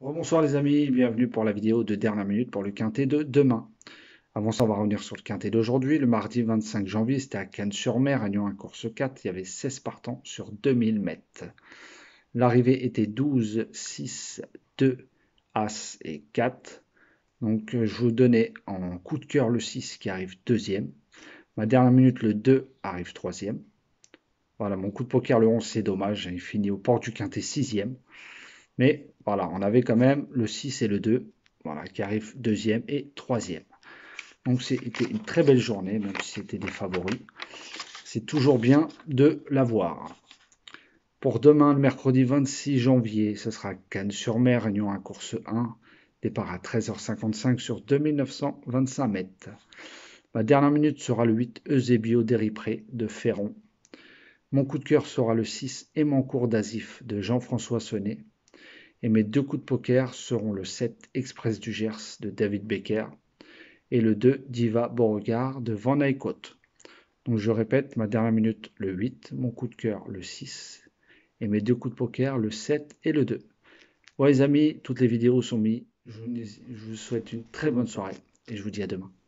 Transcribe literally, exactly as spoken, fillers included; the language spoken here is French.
Bonsoir les amis, bienvenue pour la vidéo de dernière minute pour le quintet de demain. Avant ça, on va revenir sur le quintet d'aujourd'hui. Le mardi vingt-cinq janvier, c'était à Cannes-sur-Mer, à Nyon un course quatre. Il y avait seize partants sur deux mille mètres. L'arrivée était douze, six, deux, As et quatre. Donc je vous donnais en coup de cœur le six qui arrive deuxième. Ma dernière minute, le deux arrive troisième. Voilà, mon coup de poker, le onze, c'est dommage. Il finit au port du quintet sixième. Mais voilà, on avait quand même le six et le deux, voilà, qui arrivent deuxième et troisième. Donc c'était une très belle journée, même si c'était des favoris. C'est toujours bien de l'avoir. Pour demain, le mercredi vingt-six janvier, ce sera Cannes-sur-Mer, Réunion un course un, départ à treize heures cinquante-cinq sur deux mille neuf cent vingt-cinq mètres. Ma dernière minute sera le huit Eusebio Deripré de Ferron. Mon coup de cœur sera le six Émancourt d'Azif de Jean-François Sonnet. Et mes deux coups de poker seront le sept Express du Gers de David Becker et le deux Diva Beauregard de Van Eyckhout. Donc je répète, ma dernière minute le huit, mon coup de cœur le six et mes deux coups de poker le sept et le deux. Bon les amis, toutes les vidéos sont mises. Je vous souhaite une très bonne soirée et je vous dis à demain.